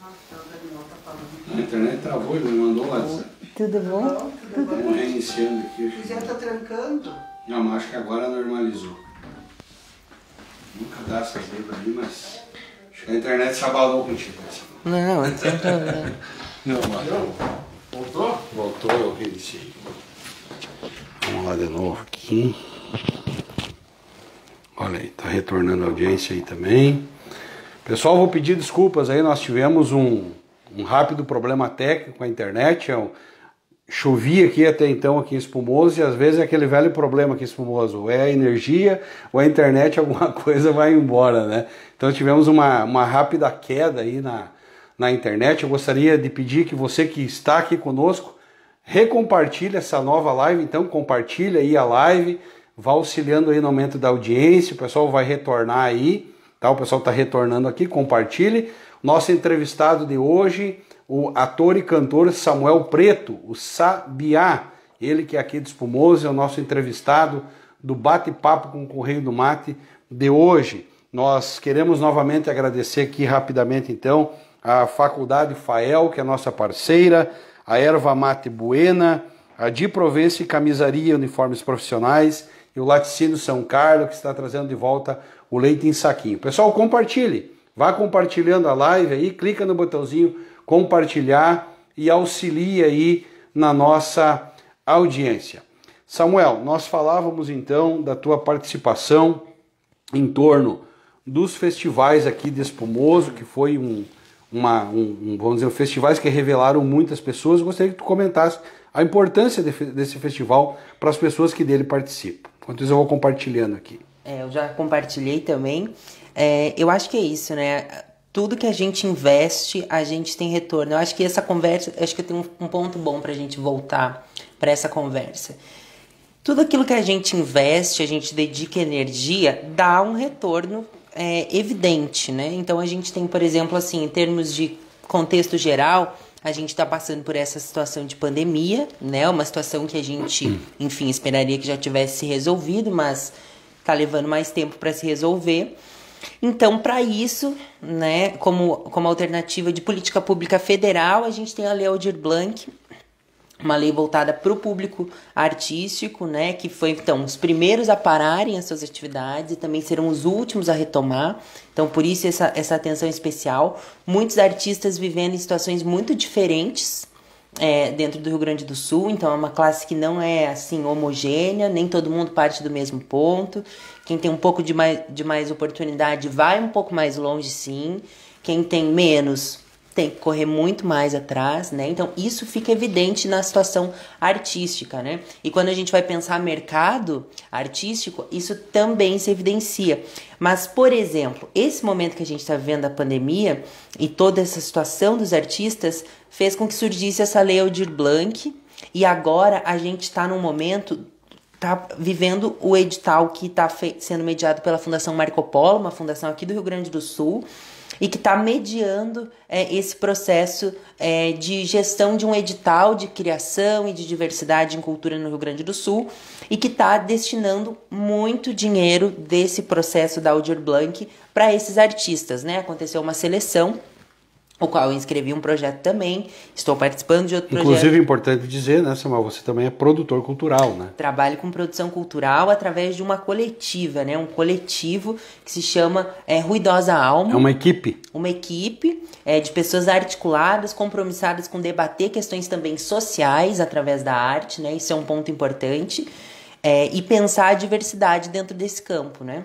A internet travou, ele me mandou lá. Tudo bom? Estamos reiniciando aqui. Já está trancando? Não, mas acho que agora normalizou. Nunca dá essas letras aí, mas acho que a internet se abalou contigo. Não, não tem problema. Não, voltou? Voltou, eu reiniciei. Vamos lá de novo aqui. Olha aí, tá retornando a audiência aí também. Pessoal, vou pedir desculpas aí, nós tivemos um rápido problema técnico com a internet. Chovia aqui até então aqui em Espumoso e às vezes é aquele velho problema aqui em Espumoso, ou é a energia ou a internet, alguma coisa vai embora, né? Então tivemos uma rápida queda aí na internet. Eu gostaria de pedir que você que está aqui conosco recompartilhe essa nova live, então compartilha aí a live, vá auxiliando aí no aumento da audiência, o pessoal vai retornar aí, tá? O pessoal está retornando aqui, compartilhe. Nosso entrevistado de hoje, o ator e cantor Samuel Preto, o Sabiá, ele que é aqui de Espumoso, é o nosso entrevistado do Bate-Papo com o Correio do Mate de hoje. Nós queremos novamente agradecer aqui rapidamente então a Faculdade FAEL, que é nossa parceira, a Erva Mate Buena, a Di Provence Camisaria Uniformes Profissionais e o Laticínio São Carlos, que está trazendo de volta o leite em saquinho. Pessoal, compartilhe, vá compartilhando a live aí, clica no botãozinho compartilhar e auxilia aí na nossa audiência. Samuel, nós falávamos então da tua participação em torno dos festivais aqui de Espumoso, que foi vamos dizer, festivais que revelaram muitas pessoas. Eu gostaria que tu comentasse a importância desse festival para as pessoas que dele participam. Enquanto isso eu vou compartilhando aqui. Eu já compartilhei também. Eu acho que é isso, né? Tudo que a gente investe, a gente tem retorno. Eu acho que essa conversa, acho que eu tenho um ponto bom para a gente voltar para essa conversa. Tudo aquilo que a gente investe, a gente dedica energia, dá um retorno evidente, né? Então a gente tem, por exemplo, assim, em termos de contexto geral, a gente está passando por essa situação de pandemia, né? Uma situação que a gente, enfim, esperaria que já tivesse se resolvido, mas está levando mais tempo para se resolver. Então, para isso, né, como alternativa de política pública federal, a gente tem a Lei Aldir Blanc, uma lei voltada para o público artístico, né, que foi, então, os primeiros a pararem as suas atividades e também serão os últimos a retomar. Então, por isso essa atenção especial. Muitos artistas vivendo em situações muito diferentes dentro do Rio Grande do Sul, então é uma classe que não é assim homogênea, nem todo mundo parte do mesmo ponto. Quem tem um pouco de mais oportunidade vai um pouco mais longe, sim. Quem tem menos tem que correr muito mais atrás, né? Então isso fica evidente na situação artística, né? E quando a gente vai pensar mercado artístico, isso também se evidencia. Mas, por exemplo, esse momento que a gente está vivendo a pandemia e toda essa situação dos artistas fez com que surgisse essa Lei Aldir Blanc, e agora a gente está num momento, está vivendo o edital que está sendo mediado pela Fundação Marco Polo, uma fundação aqui do Rio Grande do Sul, e que está mediando esse processo de gestão de um edital de criação e de diversidade em cultura no Rio Grande do Sul, e que está destinando muito dinheiro desse processo da Aldir Blanc para esses artistas, né? Aconteceu uma seleção, o qual eu inscrevi um projeto também, estou participando de outro projeto. Inclusive, é importante dizer, né, Samuel, você também é produtor cultural, né? Trabalho com produção cultural através de uma coletiva, né? Um coletivo que se chama Ruidosa Alma. É uma equipe. Uma equipe de pessoas articuladas, compromissadas com debater questões também sociais através da arte, né? Isso é um ponto importante. E pensar a diversidade dentro desse campo, né?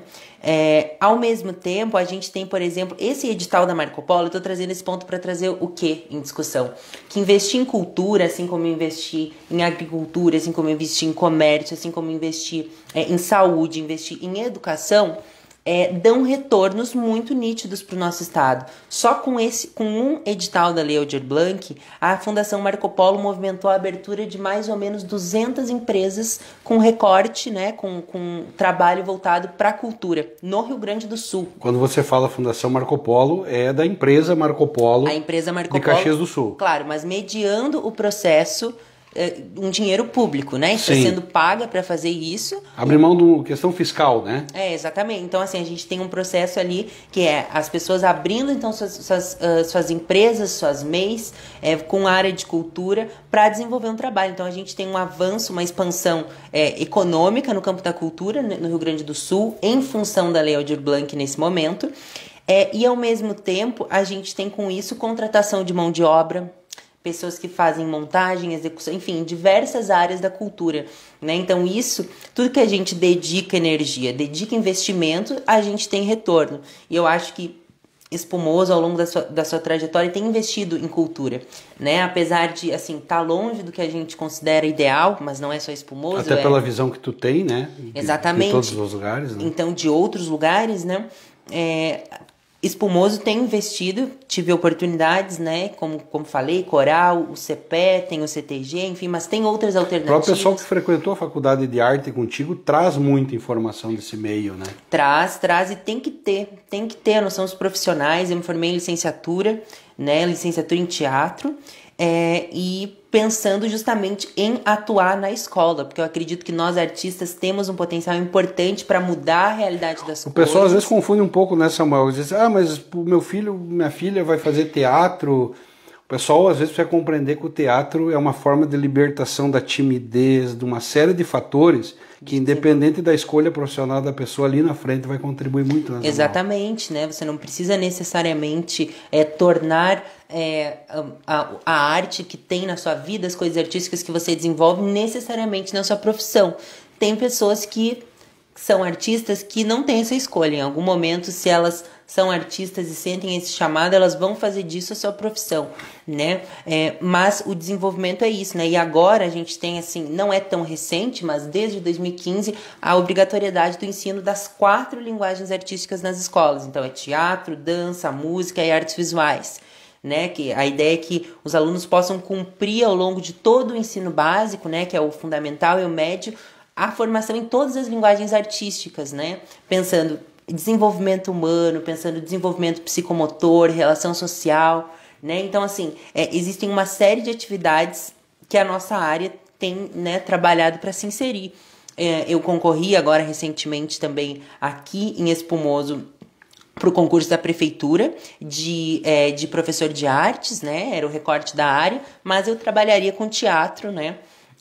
Ao mesmo tempo, a gente tem, por exemplo, esse edital da Marco Polo. Eu estou trazendo esse ponto para trazer o que em discussão? Que investir em cultura, assim como investir em agricultura, assim como investir em comércio, assim como investir em saúde, investir em educação, dão retornos muito nítidos para o nosso estado. Só com um edital da Lei Aldir Blanc, a Fundação Marco Polo movimentou a abertura de mais ou menos 200 empresas com recorte, né, com trabalho voltado para a cultura no Rio Grande do Sul. Quando você fala Fundação Marco Polo, é da empresa Marco Polo, a empresa Marco de Polo, Caxias do Sul. Claro, mas mediando o processo um dinheiro público, né? Está sendo paga para fazer isso. Abrir mão da questão fiscal, né? Exatamente. Então, assim, a gente tem um processo ali que é as pessoas abrindo, então, suas empresas, suas MEIs, com área de cultura, para desenvolver um trabalho. Então, a gente tem um avanço, uma expansão econômica no campo da cultura, no Rio Grande do Sul, em função da Lei Aldir Blanc nesse momento. E, ao mesmo tempo, a gente tem com isso contratação de mão de obra, pessoas que fazem montagem, execução, enfim, diversas áreas da cultura, né? Então isso, tudo que a gente dedica energia, dedica investimento, a gente tem retorno. E eu acho que Espumoso, ao longo da sua trajetória, tem investido em cultura, né? Apesar de, assim, tá longe do que a gente considera ideal, mas não é só Espumoso. Até pela visão que tu tem, né? Exatamente. De todos os lugares, né? Então, de outros lugares, né? Espumoso tem investido, tive oportunidades, né? Como falei, Coral, o CPE, tem o CTG, enfim, mas tem outras alternativas. O próprio pessoal que frequentou a faculdade de arte contigo traz muita informação desse meio, né? Traz e tem que ter a noção dos profissionais. Eu me formei em licenciatura, né? Licenciatura em teatro, e pensando justamente em atuar na escola, porque eu acredito que nós artistas temos um potencial importante para mudar a realidade das coisas. O pessoal às vezes confunde um pouco, né, Samuel? Diz, mas o meu filho, minha filha vai fazer teatro. O pessoal às vezes precisa compreender que o teatro é uma forma de libertação da timidez, de uma série de fatores que, independente da escolha profissional da pessoa, ali na frente vai contribuir muito. Né, exatamente, né? Você não precisa necessariamente tornar a arte que tem na sua vida, as coisas artísticas que você desenvolve, necessariamente na sua profissão. Tem pessoas que são artistas que não têm essa escolha. Em algum momento, se elas são artistas e sentem esse chamado, elas vão fazer disso a sua profissão, né? Mas o desenvolvimento é isso, né? E agora a gente tem, assim, não é tão recente, mas desde 2015, a obrigatoriedade do ensino das 4 linguagens artísticas nas escolas. Então, é teatro, dança, música e artes visuais, né? Que a ideia é que os alunos possam cumprir ao longo de todo o ensino básico, né? Que é o fundamental e o médio, a formação em todas as linguagens artísticas, né? Pensando desenvolvimento humano, pensando desenvolvimento psicomotor, relação social, né? Então, assim, existem uma série de atividades que a nossa área tem, né, trabalhado para se inserir. Eu concorri agora recentemente também aqui em Espumoso para o concurso da prefeitura de professor de artes, né? Era o recorte da área, mas eu trabalharia com teatro, né?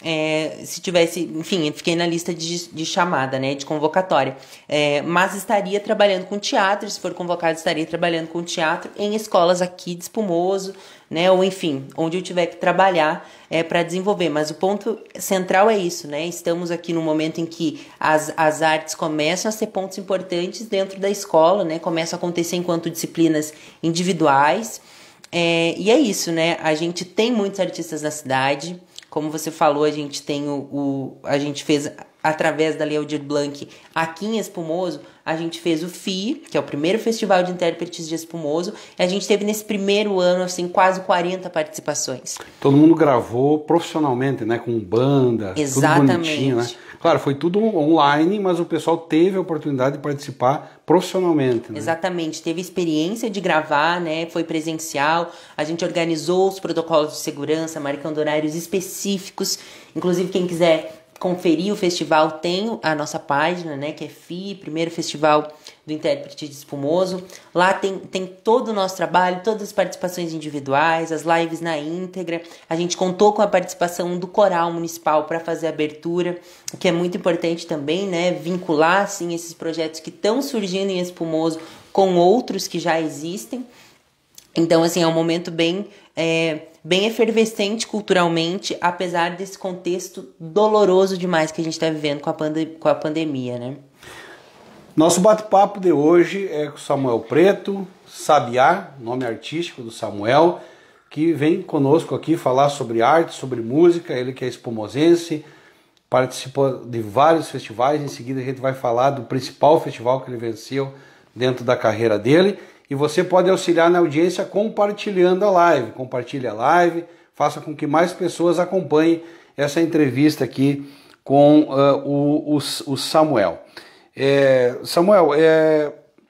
Se tivesse, enfim, fiquei na lista de chamada, né, de convocatória, mas estaria trabalhando com teatro, se for convocado estaria trabalhando com teatro em escolas aqui de Espumoso, né, ou enfim, onde eu tiver que trabalhar para desenvolver, mas o ponto central é isso, né, estamos aqui no momento em que as artes começam a ser pontos importantes dentro da escola, né, começam a acontecer enquanto disciplinas individuais, e é isso, né, a gente tem muitos artistas na cidade. Como você falou, a gente tem a gente fez, através da Lei Aldir Blanc, aqui em Espumoso, a gente fez o FII, que é o primeiro Festival de Intérpretes de Espumoso, e a gente teve nesse primeiro ano, assim, quase 40 participações. Todo mundo gravou profissionalmente, né, com banda, exatamente, tudo bonitinho, né? Claro, foi tudo online, mas o pessoal teve a oportunidade de participar profissionalmente, né? Exatamente, teve experiência de gravar, né? Foi presencial, a gente organizou os protocolos de segurança, marcando horários específicos. Inclusive, quem quiser conferir o festival tem a nossa página, né? Que é FII, primeiro festival do intérprete de Espumoso. Lá tem todo o nosso trabalho, todas as participações individuais, as lives na íntegra. A gente contou com a participação do coral municipal para fazer a abertura, o que é muito importante também, né? Vincular, assim, esses projetos que estão surgindo em Espumoso com outros que já existem. Então, assim, é um momento bem efervescente culturalmente, apesar desse contexto doloroso demais que a gente está vivendo com a pandemia, né? Nosso bate-papo de hoje é com Samuel Preto, Sabiá, nome artístico do Samuel, que vem conosco aqui falar sobre arte, sobre música. Ele que é espumosense, participou de vários festivais. Em seguida a gente vai falar do principal festival que ele venceu dentro da carreira dele. E você pode auxiliar na audiência compartilhando a live. Compartilhe a live, faça com que mais pessoas acompanhem essa entrevista aqui com o Samuel. Samuel,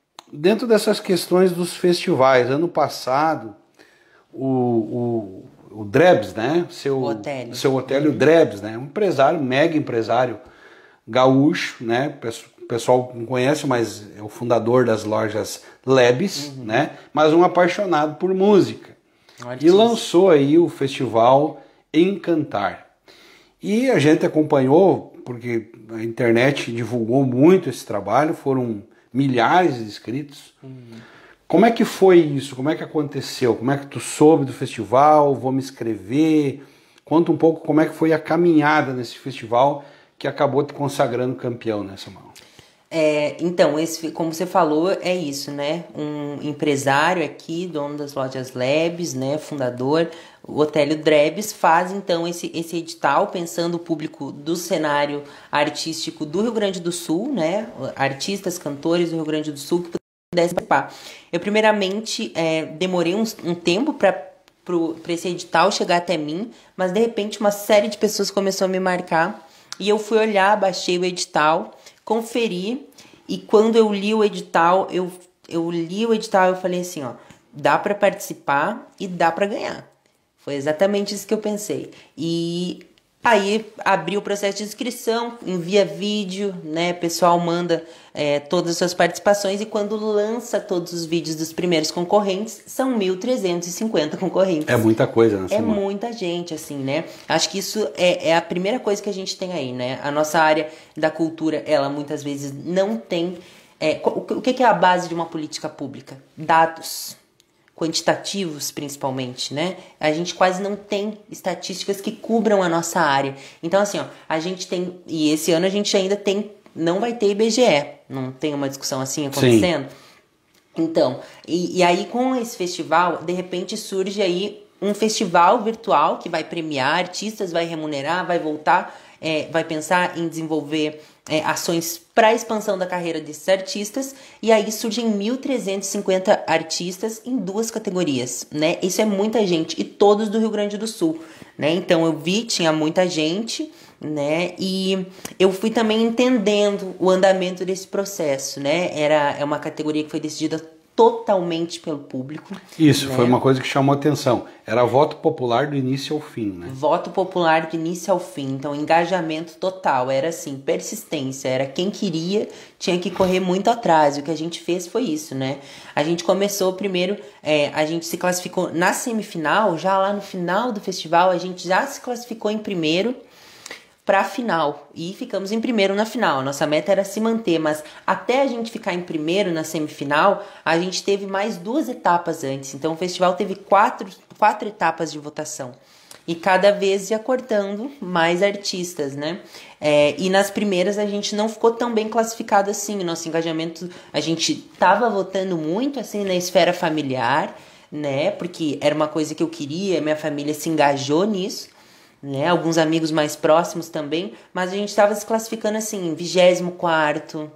dentro dessas questões dos festivais, ano passado, o Drebs, né? Otélio. Seu Otélio Drebs, né? Um empresário, mega empresário gaúcho, né? O pessoal não conhece, mas é o fundador das lojas Lebes, né? Mas um apaixonado por música. E lançou aí o festival Encantar. E a gente acompanhou, porque a internet divulgou muito esse trabalho, foram milhares de inscritos. Como é que foi isso? Como é que aconteceu? Como é que tu soube do festival? Vou me inscrever? Conta um pouco como é que foi a caminhada nesse festival que acabou te consagrando campeão, né, Samuel? Então, como você falou, é isso, né? Um empresário aqui, dono das lojas Lebes, né? Fundador, o Otélio Drebs, faz então esse edital pensando o público do cenário artístico do Rio Grande do Sul, né? Artistas, cantores do Rio Grande do Sul que pudessem participar. Eu, primeiramente, demorei um tempo para esse edital chegar até mim, mas de repente uma série de pessoas começou a me marcar e eu fui olhar, baixei o edital, conferi, e quando eu li o edital, eu falei assim, ó, dá para participar e dá para ganhar. Foi exatamente isso que eu pensei. E aí abri o processo de inscrição, envia vídeo, né? O pessoal manda todas as suas participações e quando lança todos os vídeos dos primeiros concorrentes, são 1.350 concorrentes. É muita coisa, né? É muita gente, assim, né? Acho que isso é a primeira coisa que a gente tem aí, né? A nossa área da cultura, ela muitas vezes não tem... o que é a base de uma política pública? Dados. Quantitativos, principalmente, né? A gente quase não tem estatísticas que cubram a nossa área. Então, assim, ó, a gente tem... E esse ano a gente ainda tem... Não vai ter IBGE. Não tem uma discussão assim acontecendo? Sim. Então, e aí com esse festival, de repente surge aí um festival virtual que vai premiar artistas, vai remunerar, vai voltar... vai pensar em desenvolver ações para a expansão da carreira desses artistas, e aí surgem 1.350 artistas em 2 categorias, né? Isso é muita gente, e todos do Rio Grande do Sul, né? Então eu vi, tinha muita gente, né? E eu fui também entendendo o andamento desse processo, né? É uma categoria que foi decidida totalmente pelo público. Isso, né? Foi uma coisa que chamou atenção. Era voto popular do início ao fim, né? Voto popular do início ao fim. Então, engajamento total. Era assim, persistência. Era quem queria, tinha que correr muito atrás. O que a gente fez foi isso, né? A gente começou primeiro, a gente se classificou na semifinal, já lá no final do festival, a gente já se classificou em primeiro para a final, e ficamos em primeiro na final. Nossa meta era se manter, mas até a gente ficar em primeiro na semifinal, a gente teve mais 2 etapas antes. Então o festival teve quatro etapas de votação, e cada vez ia cortando mais artistas, né? E nas primeiras a gente não ficou tão bem classificado assim. Nosso engajamento, a gente tava votando muito assim na esfera familiar, né? Porque era uma coisa que eu queria, minha família se engajou nisso, né? Alguns amigos mais próximos também, mas a gente estava se classificando assim, em 24º,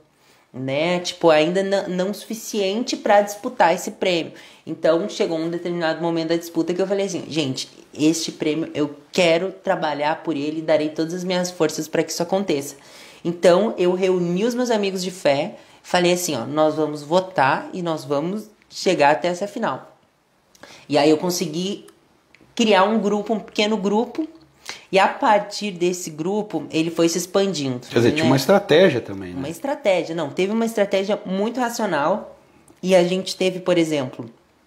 né? Tipo, ainda não suficiente para disputar esse prêmio. Então, chegou um determinado momento da disputa que eu falei assim, gente, este prêmio eu quero trabalhar por ele e darei todas as minhas forças para que isso aconteça. Então, eu reuni os meus amigos de fé, falei assim, ó, nós vamos votar e nós vamos chegar até essa final. E aí eu consegui criar um pequeno grupo, e a partir desse grupo, ele foi se expandindo. Quer dizer, tinha uma estratégia também, né? Uma estratégia, teve uma estratégia muito racional. E a gente teve, por exemplo,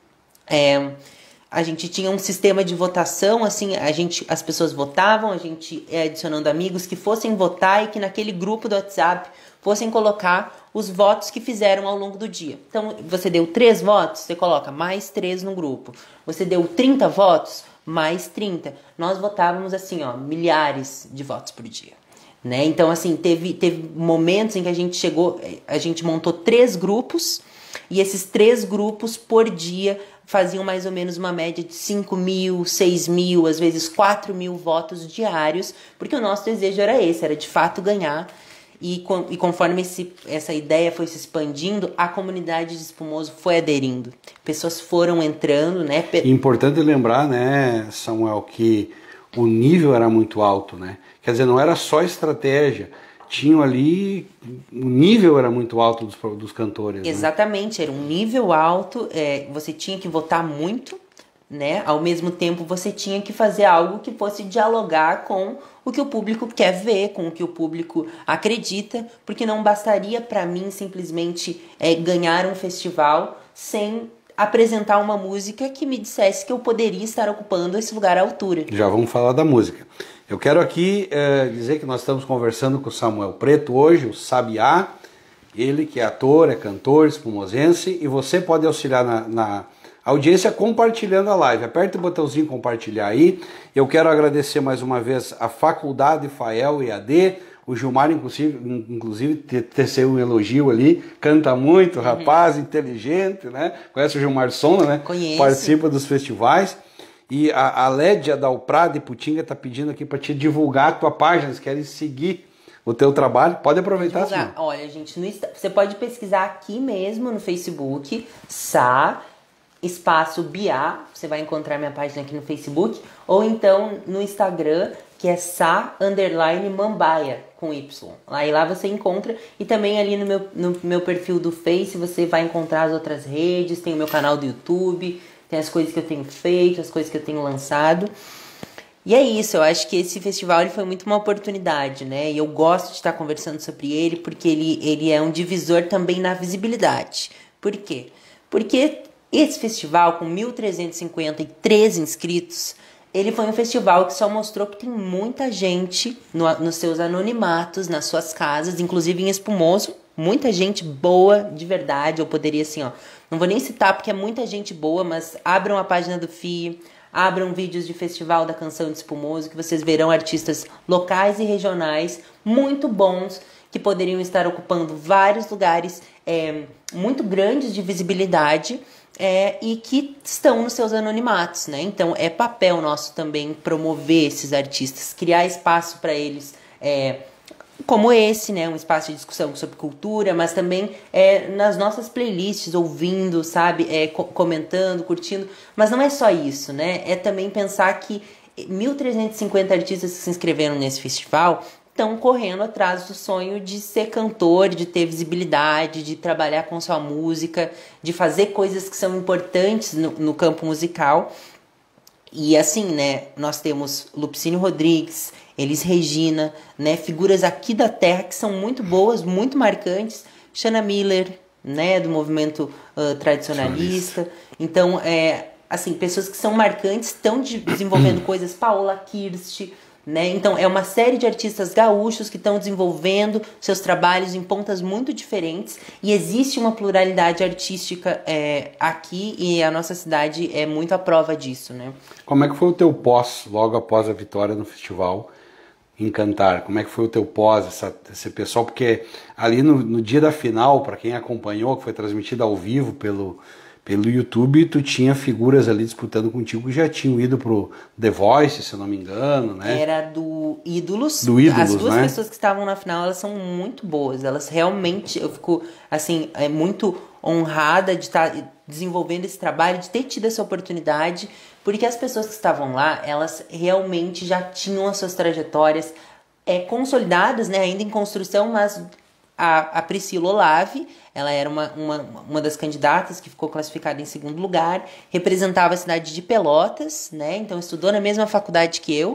a gente tinha um sistema de votação, assim, as pessoas votavam, a gente ia adicionando amigos que fossem votar e que naquele grupo do WhatsApp fossem colocar os votos que fizeram ao longo do dia. Então, você deu 3 votos, você coloca mais 3 no grupo. Você deu 30 votos, mais 30. Nós votávamos assim, ó, milhares de votos por dia, né? Então, assim, teve momentos em que a gente montou 3 grupos, e esses 3 grupos por dia faziam mais ou menos uma média de 5.000, 6.000, às vezes 4.000 votos diários, porque o nosso desejo era esse, era de fato ganhar. E conforme essa ideia foi se expandindo, a comunidade de Espumoso foi aderindo. Pessoas foram entrando, né? Importante lembrar, né, Samuel, que o nível era muito alto, né? Quer dizer, não era só estratégia. Tinham ali... O nível era muito alto dos cantores. Exatamente, né? Era um nível alto. Você tinha que votar muito, né? Ao mesmo tempo, você tinha que fazer algo que fosse dialogar com o que o público quer ver, com o que o público acredita, porque não bastaria para mim simplesmente ganhar um festival sem apresentar uma música que me dissesse que eu poderia estar ocupando esse lugar à altura. Já vamos falar da música. Eu quero aqui dizer que nós estamos conversando com o Samuel Preto hoje, o Sabiá, ele que é ator, é cantor, espumosense, e você pode auxiliar na audiência compartilhando a live. Aperte o botãozinho compartilhar aí. Eu quero agradecer mais uma vez a Faculdade Fael EAD, o Gilmar inclusive teceu um elogio ali, canta muito, rapaz, inteligente, né? Conhece o Gilmar Sonda, né? Conheço. Participa dos festivais. E a Lédia da Uprada e Putinga está pedindo aqui para te divulgar a tua página, eles querem seguir o teu trabalho. Pode aproveitar, sim. Olha, gente, você pode pesquisar aqui mesmo no Facebook, espaço Biá, você vai encontrar minha página aqui no Facebook, ou então no Instagram, que é _mambaia, com Y. Aí lá você encontra, e também ali no meu perfil do Face você vai encontrar as outras redes, tem o meu canal do YouTube, tem as coisas que eu tenho feito, as coisas que eu tenho lançado. E é isso, eu acho que esse festival ele foi muito uma oportunidade, né? E eu gosto de estar conversando sobre ele, porque ele é um divisor também na visibilidade. Por quê? Porque esse festival, com 1.353 inscritos, ele foi um festival que só mostrou que tem muita gente nos seus anonimatos, nas suas casas, inclusive em Espumoso, muita gente boa, de verdade. Eu poderia, assim, não vou nem citar porque é muita gente boa, mas abram a página do FII, abram vídeos de Festival da Canção de Espumoso, que vocês verão artistas locais e regionais muito bons, que poderiam estar ocupando vários lugares muito grandes de visibilidade, e que estão nos seus anonimatos, né? Então é papel nosso também promover esses artistas, criar espaço para eles, como esse, né? Um espaço de discussão sobre cultura, mas também nas nossas playlists, ouvindo, sabe? Comentando, curtindo. Mas não é só isso, né? É também pensar que 1.350 artistas que se inscreveram nesse festival estão correndo atrás do sonho de ser cantor, de ter visibilidade, de trabalhar com sua música, de fazer coisas que são importantes no campo musical. E assim, né, nós temos Lupicínio Rodrigues, Elis Regina, né, figuras aqui da terra que são muito boas, muito marcantes. Shanna Miller, né, do movimento tradicionalista. Então, assim, pessoas que são marcantes estão desenvolvendo coisas. Paola Kirst, né? Então é uma série de artistas gaúchos que estão desenvolvendo seus trabalhos em pontas muito diferentes, e existe uma pluralidade artística aqui, e a nossa cidade é muito a prova disso, né? Como é que foi o teu pós, logo após a vitória no festival em Cantar? Como é que foi o teu pós, esse pessoal? Porque ali no dia da final, para quem acompanhou, que foi transmitida ao vivo pelo YouTube, tu tinha figuras ali disputando contigo que já tinham ido pro The Voice, se eu não me engano, né? Era do Ídolos. Do Ídolos, as duas né? pessoas que estavam na final, elas são muito boas. Elas realmente, eu fico, assim, muito honrada de estar desenvolvendo esse trabalho, de ter tido essa oportunidade, porque as pessoas que estavam lá, elas realmente já tinham as suas trajetórias consolidadas, né? Ainda em construção, mas a Priscila Olave, ela era uma das candidatas que ficou classificada em segundo lugar, representava a cidade de Pelotas, né? Então estudou na mesma faculdade que eu.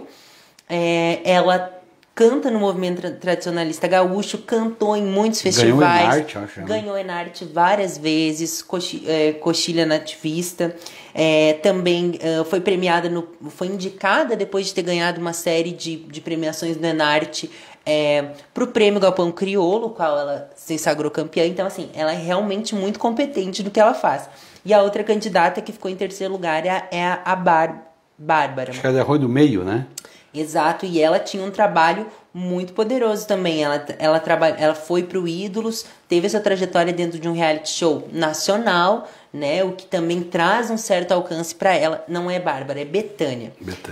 Ela canta no movimento tradicionalista gaúcho, cantou em muitos festivais. Ganhou Enarte várias vezes, Coxilha Nativista. Também foi premiada, foi indicada depois de ter ganhado uma série de premiações do Enarte, para o Prêmio Galpão Crioulo, qual ela se sagrou campeã. Então, assim, ela é realmente muito competente no que ela faz. E a outra candidata que ficou em terceiro lugar é a Bárbara. Acho que ela é Rui do Meio, né? Exato, e ela tinha um trabalho muito poderoso também. Ela foi para o Ídolos, teve essa trajetória dentro de um reality show nacional, né? O que também traz um certo alcance para ela. Não é Bárbara, é Betânia.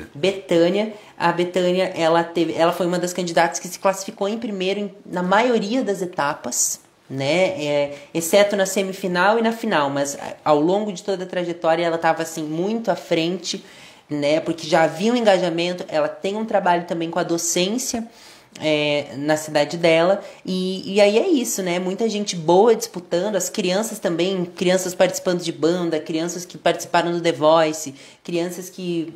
A Betânia, ela foi uma das candidatas que se classificou em primeiro na maioria das etapas, né? Exceto na semifinal e na final, mas ao longo de toda a trajetória ela estava assim muito à frente, né? Porque já havia um engajamento. Ela tem um trabalho também com a docência, na cidade dela, e aí é isso, né? Muita gente boa disputando, as crianças também, crianças participando de banda, crianças que participaram do The Voice, crianças que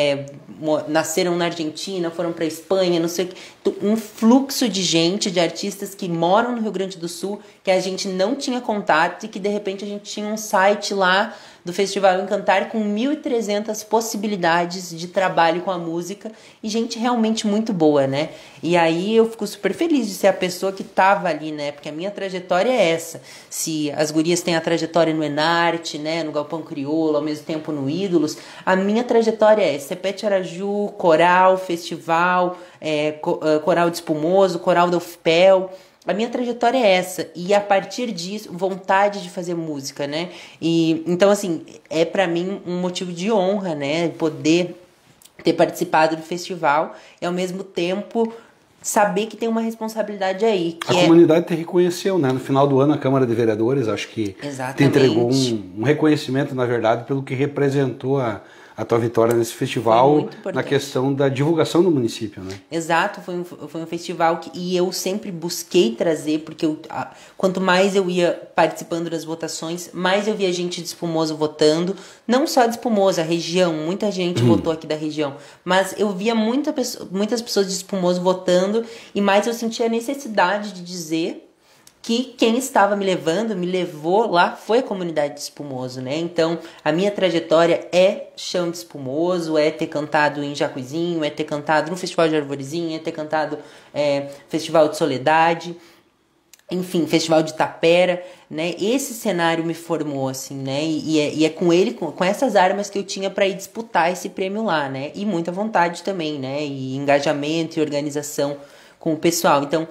nasceram na Argentina, foram pra Espanha, não sei o que. Um fluxo de gente, de artistas que moram no Rio Grande do Sul, que a gente não tinha contato e que de repente a gente tinha um site lá do Festival Encantar com 1.300 possibilidades de trabalho com a música e gente realmente muito boa, né? E aí eu fico super feliz de ser a pessoa que tava ali, né? Porque a minha trajetória é essa. Se as gurias têm a trajetória no Enarte, né? No Galpão Crioulo, ao mesmo tempo no Ídolos, a minha trajetória é Cepete Araju, coral, festival, coral de Espumoso, coral da UFPEL. A minha trajetória é essa, e a partir disso, vontade de fazer música, né? E então, assim, é pra mim um motivo de honra, né? Poder ter participado do festival e, ao mesmo tempo, saber que tem uma responsabilidade aí. Que a comunidade te reconheceu, né? No final do ano, a Câmara de Vereadores, acho que te entregou um reconhecimento, na verdade, pelo que representou a tua vitória nesse festival, na questão da divulgação do município, né? Exato, foi um festival e eu sempre busquei trazer, porque quanto mais eu ia participando das votações, mais eu via gente de Espumoso votando, não só de Espumoso, a região, muita gente votou aqui da região, mas eu via muitas pessoas de Espumoso votando, e mais eu sentia a necessidade de dizer que quem estava me levou lá, foi a comunidade de Espumoso, né? Então, a minha trajetória é chão de Espumoso, é ter cantado em Jacuizinho, é ter cantado no Festival de Arvorezinha, é ter cantado Festival de Soledade, enfim, Festival de Tapera, né? Esse cenário me formou, assim, né? E é com ele, com essas armas que eu tinha para ir disputar esse prêmio lá, né? E muita vontade também, né? E engajamento e organização com o pessoal. Então,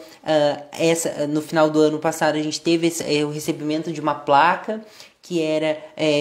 no final do ano passado, a gente teve o recebimento de uma placa que era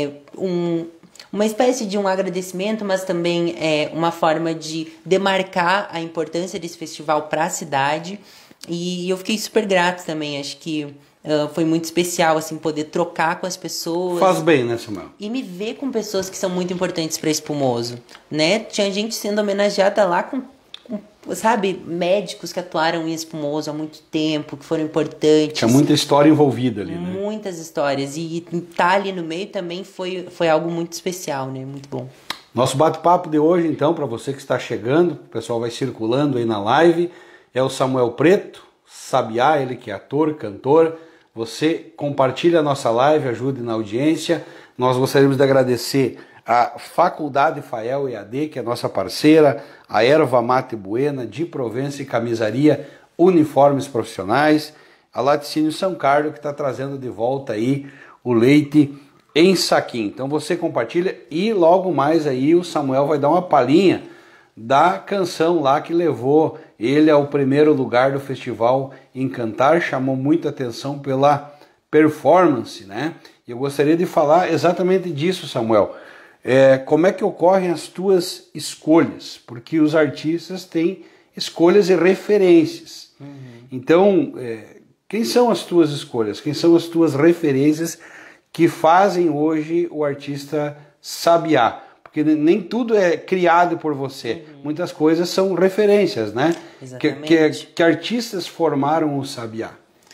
uma espécie de um agradecimento, mas também uma forma de demarcar a importância desse festival para a cidade. E eu fiquei super grato também. Acho que foi muito especial, assim, poder trocar com as pessoas. Faz bem, né, Samuel? E me ver com pessoas que são muito importantes para Espumoso, né? Tinha gente sendo homenageada lá com sabe, médicos que atuaram em Espumoso há muito tempo, que foram importantes. Tinha muita história envolvida ali, né? Muitas histórias. E estar ali no meio também foi algo muito especial, né? Muito bom. Nosso bate-papo de hoje, então, para você que está chegando, o pessoal vai circulando aí na live, é o Samuel Preto, Sabiá, ele que é ator, cantor. Você compartilha a nossa live, ajude na audiência. Nós gostaríamos de agradecer a Faculdade Fael EAD, que é nossa parceira, a Erva Mate Buena, de Provença e Camisaria, uniformes profissionais, a Laticínio São Carlos, que está trazendo de volta aí o leite em saquinho. Então você compartilha e logo mais aí o Samuel vai dar uma palhinha da canção lá que levou ele ao primeiro lugar do festival Encantar, chamou muita atenção pela performance, né? E eu gostaria de falar exatamente disso, Samuel. Como é que ocorrem as tuas escolhas? Porque os artistas têm escolhas e referências. Então, quem são as tuas escolhas? Quem são as tuas referências que fazem hoje o artista sabiá? Porque nem tudo é criado por você. Muitas coisas são referências, né? Exatamente. Que artistas formaram o sabiá?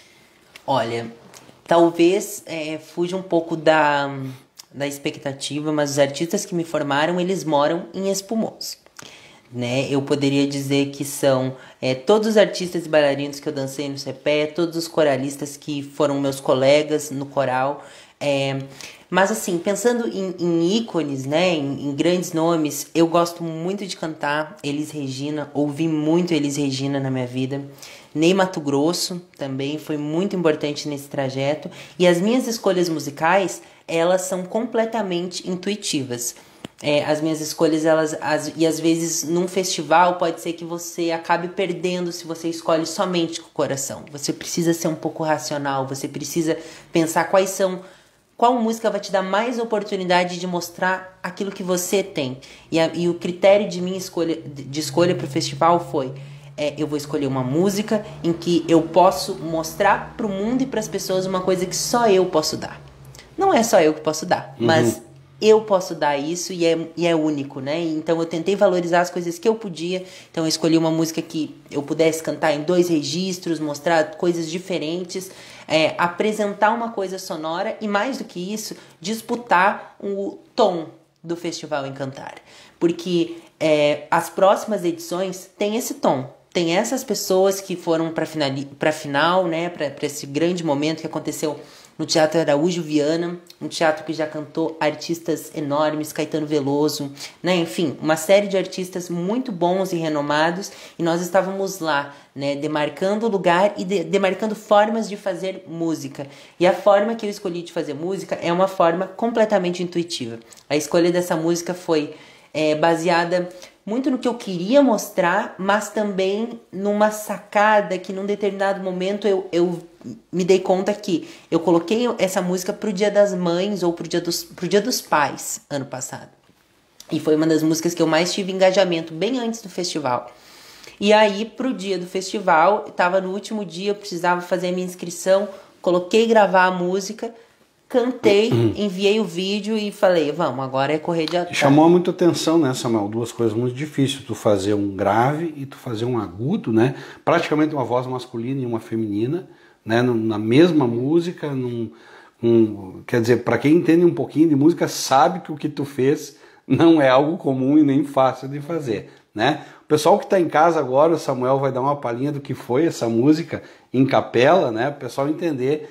Olha, talvez fuja um pouco da expectativa, mas os artistas que me formaram, eles moram em Espumoso, né? Eu poderia dizer que são todos os artistas e bailarinos que eu dancei no CEPE, todos os coralistas que foram meus colegas no coral, mas assim, pensando em ícones, né, em grandes nomes, eu gosto muito de cantar Elis Regina, ouvi muito Elis Regina na minha vida. Ney Matogrosso também foi muito importante nesse trajeto. E as minhas escolhas musicais, elas são completamente intuitivas. As minhas escolhas, e às vezes num festival pode ser que você acabe perdendo se você escolhe somente com o coração. Você precisa ser um pouco racional, você precisa pensar qual música vai te dar mais oportunidade de mostrar aquilo que você tem. E o critério de minha escolha para o festival foi: eu vou escolher uma música em que eu posso mostrar para o mundo e para as pessoas uma coisa que só eu posso dar. Não é só eu que posso dar, mas eu posso dar isso e é único, né? Então eu tentei valorizar as coisas que eu podia. Então eu escolhi uma música que eu pudesse cantar em 2 registros, mostrar coisas diferentes, apresentar uma coisa sonora e, mais do que isso, disputar o tom do Festival Encantar. Porque as próximas edições têm esse tom. Tem essas pessoas que foram para final, né? Para esse grande momento que aconteceu no Teatro Araújo Viana, um teatro que já cantou artistas enormes, Caetano Veloso, né? Enfim, uma série de artistas muito bons e renomados, e nós estávamos lá, né? Demarcando lugar e demarcando formas de fazer música. E a forma que eu escolhi de fazer música é uma forma completamente intuitiva. A escolha dessa música foi baseada muito no que eu queria mostrar, mas também numa sacada que num determinado momento eu me dei conta que eu coloquei essa música pro Dia das Mães ou pro Dia dos Pais ano passado. E foi uma das músicas que eu mais tive engajamento bem antes do festival. E aí, pro dia do festival, estava no último dia, eu precisava fazer a minha inscrição, coloquei gravar a música, cantei, enviei o vídeo e falei, vamos, agora é correr de atrás. Chamou muita atenção, né, Samuel? 2 coisas muito difíceis, tu fazer um grave e tu fazer um agudo, né? Praticamente uma voz masculina e uma feminina, né? Na mesma música, quer dizer, para quem entende um pouquinho de música, sabe que o que tu fez não é algo comum e nem fácil de fazer, né? O pessoal que está em casa agora, o Samuel vai dar uma palhinha do que foi essa música em capela, né? O pessoal entender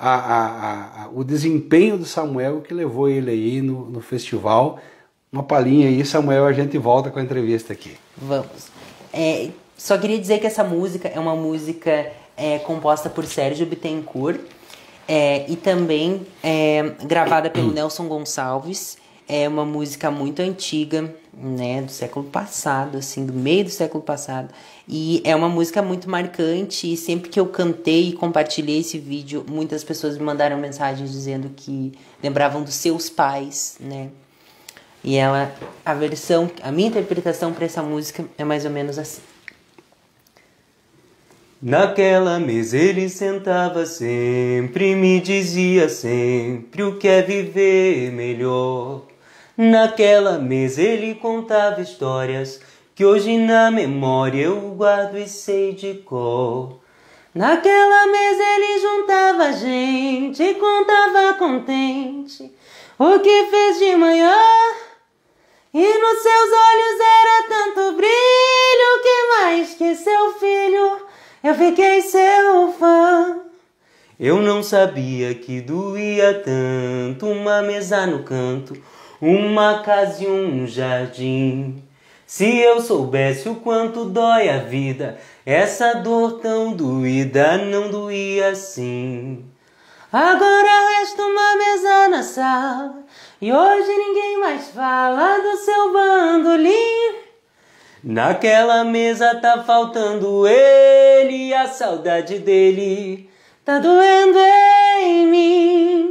o desempenho do Samuel que levou ele aí no festival. Uma palhinha aí, Samuel, a gente volta com a entrevista aqui. Vamos. Só queria dizer que essa música é uma música composta por Sérgio Bittencourt e também gravada pelo Nelson Gonçalves. É uma música muito antiga, né, do século passado, assim, do meio do século passado. E é uma música muito marcante, e sempre que eu cantei e compartilhei esse vídeo, muitas pessoas me mandaram mensagens dizendo que lembravam dos seus pais, né? E a minha interpretação para essa música é mais ou menos assim. Naquela mesa ele sentava sempre, me dizia sempre o que é viver melhor. Naquela mesa ele contava histórias que hoje na memória eu guardo e sei de cor. Naquela mesa ele juntava a gente e contava contente o que fez de manhã. E nos seus olhos era tanto brilho que mais que seu filho eu fiquei seu fã. Eu não sabia que doía tanto uma mesa no canto, uma casa e um jardim. Se eu soubesse o quanto dói a vida, essa dor tão doída não doía assim. Agora resta uma mesa na sala e hoje ninguém mais fala do seu bandolim. Naquela mesa tá faltando ele, a saudade dele tá doendo em mim.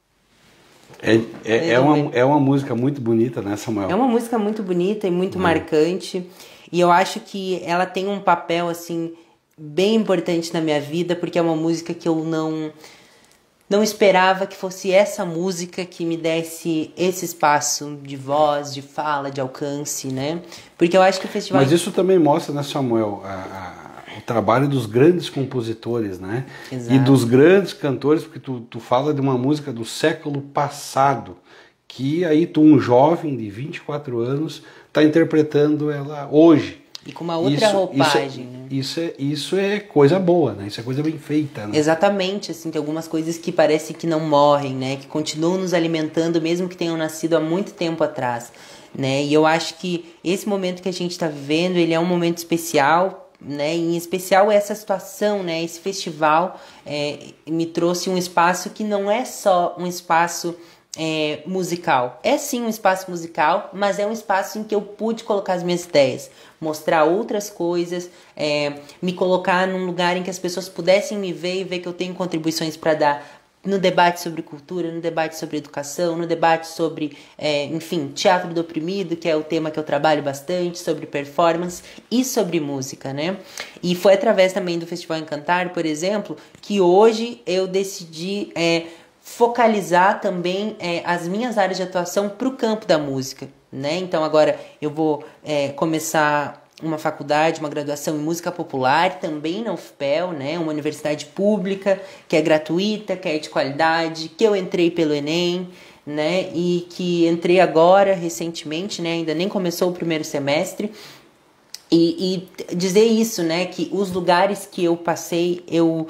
É uma música muito bonita, né, Samuel? É uma música muito bonita e muito marcante. E eu acho que ela tem um papel, assim, bem importante na minha vida, porque é uma música que eu não esperava que fosse essa música que me desse esse espaço de voz, de fala, de alcance, né? Porque eu acho que o festival... Mas isso também mostra, né, Samuel, o trabalho dos grandes compositores, né? Exato. E dos grandes cantores, porque tu fala de uma música do século passado, que aí tu, um jovem de 24 anos, está interpretando ela hoje. E com uma outra roupagem, né? Isso é coisa boa, né? Isso é coisa bem feita, né? Exatamente, assim, tem algumas coisas que parecem que não morrem, né? Que continuam nos alimentando, mesmo que tenham nascido há muito tempo atrás, né? E eu acho que esse momento que a gente está vivendo, ele é um momento especial, né? E em especial essa situação, né? Esse festival me trouxe um espaço que não é só um espaço musical. É sim um espaço musical, mas é um espaço em que eu pude colocar as minhas ideias, mostrar outras coisas, me colocar num lugar em que as pessoas pudessem me ver e ver que eu tenho contribuições para dar no debate sobre cultura, no debate sobre educação, no debate sobre, enfim, teatro do oprimido, que é o tema que eu trabalho bastante, sobre performance e sobre música, né? E foi através também do Festival Encantar, por exemplo, que hoje eu decidi focalizar também as minhas áreas de atuação para o campo da música, né? Então agora eu vou começar uma faculdade, uma graduação em música popular, também na UFPEL, né? Uma universidade pública, que é gratuita, que é de qualidade, que eu entrei pelo Enem, né? E que entrei agora, recentemente, né? Ainda nem começou o primeiro semestre. E dizer isso, né? Que os lugares que eu passei, eu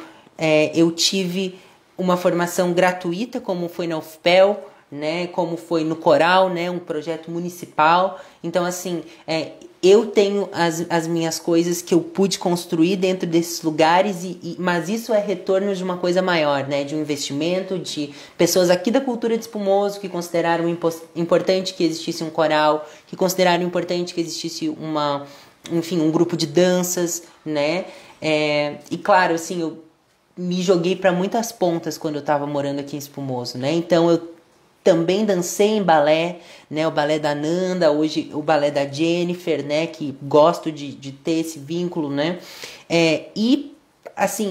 tive uma formação gratuita, como foi na UFPEL, né? Como foi no Coral, né? Um projeto municipal. Então, assim, eu tenho as minhas coisas que eu pude construir dentro desses lugares, mas isso é retorno de uma coisa maior, né? De um investimento, de pessoas aqui da cultura de Espumoso que consideraram importante que existisse um coral, que consideraram importante que existisse um grupo de danças, né? E claro, assim, eu me joguei para muitas pontas quando eu estava morando aqui em Espumoso, né? Então eu também dancei em balé, né? O balé da Nanda, hoje o balé da Jennifer, né? Que gosto de ter esse vínculo, né? E, assim,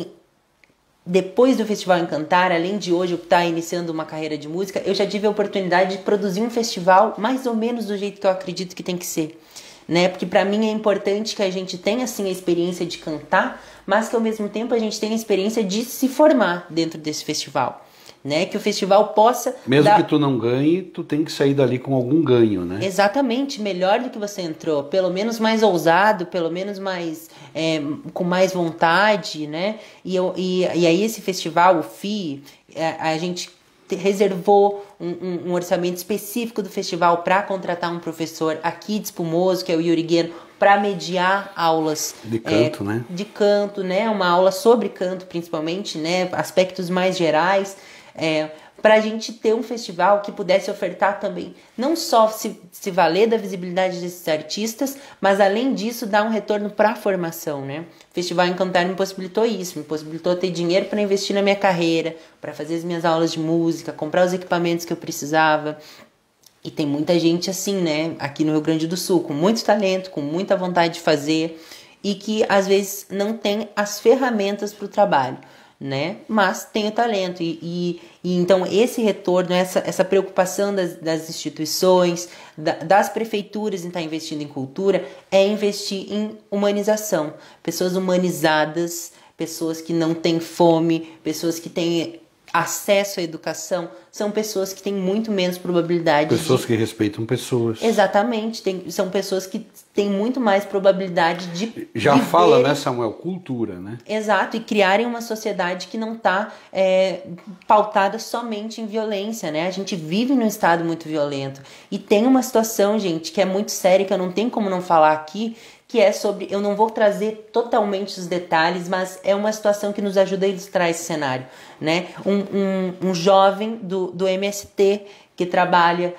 depois do Festival Encantar, além de hoje eu estar iniciando uma carreira de música, eu já tive a oportunidade de produzir um festival mais ou menos do jeito que eu acredito que tem que ser, né? Porque para mim é importante que a gente tenha, assim, a experiência de cantar, mas que ao mesmo tempo a gente tenha a experiência de se formar dentro desse festival, né? Que o festival possa... Mesmo que tu não ganhe, tu tem que sair dali com algum ganho, né? Exatamente, melhor do que você entrou, pelo menos mais ousado, pelo menos mais com mais vontade, né? E aí esse festival, o FII, a gente reservou um orçamento específico do festival para contratar um professor aqui de Espumoso, que é o Yuri Gueno, para mediar aulas de canto, né? De canto, né? Uma aula sobre canto, principalmente, né? Aspectos mais gerais, para a gente ter um festival que pudesse ofertar também, não só se valer da visibilidade desses artistas, mas além disso dar um retorno para a formação, né? O Festival Encantar me possibilitou isso, me possibilitou ter dinheiro para investir na minha carreira, para fazer as minhas aulas de música, comprar os equipamentos que eu precisava. E tem muita gente assim, né? Aqui no Rio Grande do Sul, com muito talento, com muita vontade de fazer e que às vezes não tem as ferramentas para o trabalho, né? Mas tem o talento e então esse retorno, essa preocupação das instituições, das prefeituras em estar investindo em cultura, é investir em humanização, pessoas humanizadas, pessoas que não têm fome, pessoas que têm acesso à educação, são pessoas que têm muito menos probabilidade pessoas que respeitam pessoas. Exatamente, são pessoas que têm muito mais probabilidade de já viverem... fala, né, Samuel? Cultura, né? Exato, e criarem uma sociedade que não está pautada somente em violência, né? A gente vive num estado muito violento e tem uma situação, gente, que é muito séria, que eu não tenho como não falar aqui, que é sobre, eu não vou trazer totalmente os detalhes, mas é uma situação que nos ajuda a ilustrar esse cenário, né? Um jovem do MST que trabalhava